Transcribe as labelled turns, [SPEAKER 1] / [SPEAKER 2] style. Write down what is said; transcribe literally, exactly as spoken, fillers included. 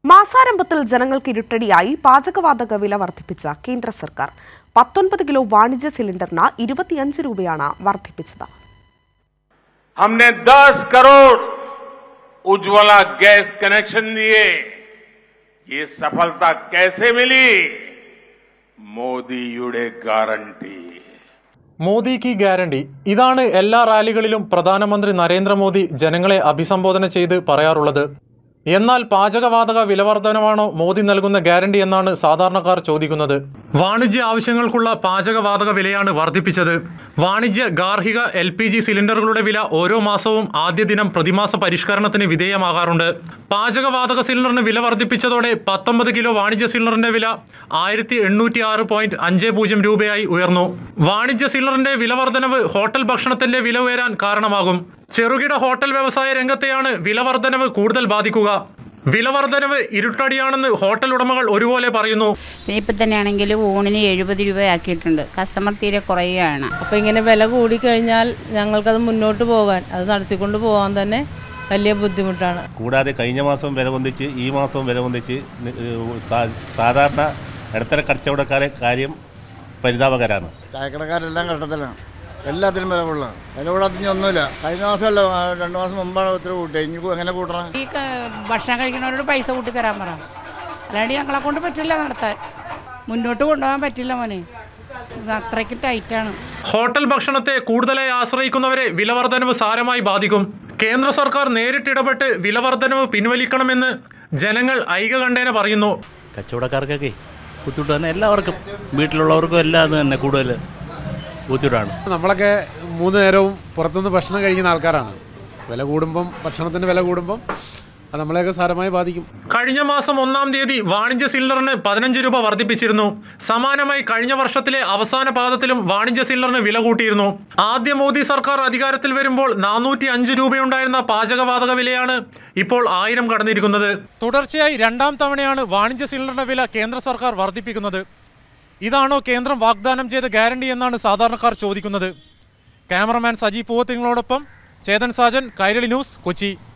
[SPEAKER 1] മാസാരംഭത്തിൽ ജനങ്ങൾക്ക് ഇരുട്ടടിയായി പാചകവാതക വില വർദ്ധിപ്പിച്ച കേന്ദ്ര സർക്കാർ പത്തൊൻപത് കിലോ വാണിജ്യ സിലിണ്ടറിന് ഇരുപത്തിയഞ്ച് രൂപയാണ് വർദ്ധിപ്പിച്ചത്.
[SPEAKER 2] हमने दस करोड़ उज्ज्वला गैस कनेक्शन दिए. ये सफलता कैसे मिली? മോദിയുടെ ഗ്യാരണ്ടി.
[SPEAKER 3] മോദി കി ഗ്യാരണ്ടി ഇതാണ് എല്ലാ റാലികളിലും പ്രധാനമന്ത്രി നരേന്ദ്രമോദി ജനങ്ങളെ അഭിസംബോധന ചെയ്ത് പറയാറുള്ളത്. എന്നാൽ പാചകവാതക വിലവർധനവാണോ മോദി നൽകുന്ന ഗ്യാരണ്ടി എന്നാണ് സാധാരണക്കാർ ചോദിക്കുന്നത്. വാണിജ്യ ആവശ്യങ്ങൾക്കുള്ള പാചകവാതക വിലയാണ് വർദ്ധിപ്പിച്ചത്. വാണിജ്യ ഗാർഹിക എൽ പി ജി സിലിണ്ടറുകളുടെ വില ഓരോ മാസവും ആദ്യ ദിനം പ്രതിമാസ പരിഷ്കരണത്തിന് വിധേയമാകാറുണ്ട്. പാചകവാതക സിലിണ്ടറിന് വില വർദ്ധിപ്പിച്ചതോടെ പത്തൊമ്പത് കിലോ വാണിജ്യ സിലിണ്ടറിന്റെ വില ആയിരത്തി എണ്ണൂറ്റി ആറ് പോയിന്റ് അഞ്ച് പൂജ്യം രൂപയായി ഉയർന്നു. വാണിജ്യ സിലിണ്ടറിന്റെ വില വർധനവ് ഹോട്ടൽ ഭക്ഷണത്തിന്റെ വില ഉയരാൻ കാരണമാകും. ചെറുകിട ഹോട്ടൽ വ്യവസായ രംഗത്തെയാണ് വില വർധനവ് കൂടുതൽ ബാധിക്കുക. വില വർധനവ് ഇരുട്ടടിയാണെന്ന് ഹോട്ടൽ ഉടമകൾ ഒരുപോലെ പറയുന്നു.
[SPEAKER 4] ഇപ്പം തന്നെയാണെങ്കിൽ ഊണിന് എഴുപത് രൂപയാക്കിയിട്ടുണ്ട്. കസ്റ്റമർ തീരെ കുറയുകയാണ്.
[SPEAKER 5] അപ്പോൾ ഇങ്ങനെ വില കൂടിക്കഴിഞ്ഞാൽ ഞങ്ങൾക്കത് മുന്നോട്ട് പോകാൻ അത് നടത്തിക്കൊണ്ട് പോകാൻ തന്നെ വലിയ ബുദ്ധിമുട്ടാണ്.
[SPEAKER 6] കൂടാതെ കഴിഞ്ഞ മാസം വില പൊന്തിച്ച് ഈ മാസവും വില പൊന്തിച്ച് സാധാരണ ഇടത്തര കച്ചവടക്കാരെ കാര്യം പരിതാപകരമാണ്.
[SPEAKER 7] ചായക്കടക്കാരെല്ലാം കഷ്ടത്തിലാണ്. എല്ലാത്തിനും വില കൂടുതലാണ്. വില കൂടാത്ത ഒന്നുമില്ല. കഴിഞ്ഞ മാസമല്ല, രണ്ടു മാസം മുമ്പാണ് ഒത്തിരി കൂട്ടിയത്. ഇനി എങ്ങനെ കൂട്ടണം?
[SPEAKER 4] ഈ ഭക്ഷണം കഴിക്കുന്നവരോട് പൈസ കൂട്ടി തരാൻ പറ. അല്ലാണ്ട് ഞങ്ങളെ കൊണ്ട് പറ്റില്ല നടത്താൻ. മുന്നോട്ട് കൊണ്ടുപോകാൻ പറ്റില്ല മോനെ, അത്രയ്ക്ക് ടൈറ്റാണ്.
[SPEAKER 3] ഹോട്ടൽ ഭക്ഷണത്തെ കൂടുതലായി ആശ്രയിക്കുന്നവരെ വിലവർധനവ് സാരമായി ബാധിക്കും. കേന്ദ്ര സർക്കാർ നേരിട്ടിടപെട്ട് വിലവർധനവ് പിൻവലിക്കണമെന്ന് ജനങ്ങൾ ഐകകണ്ഠേന പറയുന്നു.
[SPEAKER 8] കച്ചവടക്കാർക്കൊക്കെ ബുദ്ധിമുട്ട് തന്നെ, എല്ലാവർക്കും വീട്ടിലുള്ളവർക്കും എല്ലാം അത് തന്നെ കൂടുതൽ ബുദ്ധിമുട്ടാണ്.
[SPEAKER 9] നമ്മളൊക്കെ മൂന്ന് നേരവും പുറത്തുനിന്ന് ഭക്ഷണം കഴിക്കുന്ന ആൾക്കാരാണ്. വില കൂടുമ്പം ഭക്ഷണത്തിൻ്റെ വില കൂടുമ്പം അത് നമ്മളെയൊക്കെ സാരമായി ബാധിക്കും.
[SPEAKER 3] കഴിഞ്ഞ മാസം ഒന്നാം തീയതി വാണിജ്യ സിലിണ്ടറിന് പതിനഞ്ച് രൂപ വർദ്ധിപ്പിച്ചിരുന്നു. സമാനമായി കഴിഞ്ഞ വർഷത്തിലെ അവസാന പാദത്തിലും വാണിജ്യ സിലിണ്ടറിന് വില കൂട്ടിയിരുന്നു. ആദ്യ മോദി സർക്കാർ അധികാരത്തിൽ വരുമ്പോൾ നാനൂറ്റി അഞ്ച് രൂപയുണ്ടായിരുന്ന പാചകവാതക വിലയാണ് ഇപ്പോൾ ആയിരം കടന്നിരിക്കുന്നത്. തുടർച്ചയായി രണ്ടാം തവണയാണ് വാണിജ്യ സിലിണ്ടറിന്റെ വില കേന്ദ്ര സർക്കാർ വർദ്ധിപ്പിക്കുന്നത്. ഇതാണോ കേന്ദ്രം വാഗ്ദാനം ചെയ്ത ഗ്യാരണ്ടി എന്നാണ് സാധാരണക്കാർ ചോദിക്കുന്നത്. ക്യാമറമാൻ സജി പൂവത്തിങ്ങളോടൊപ്പം ചേതൻ സാജൻ, കൈരളി ന്യൂസ്, കൊച്ചി.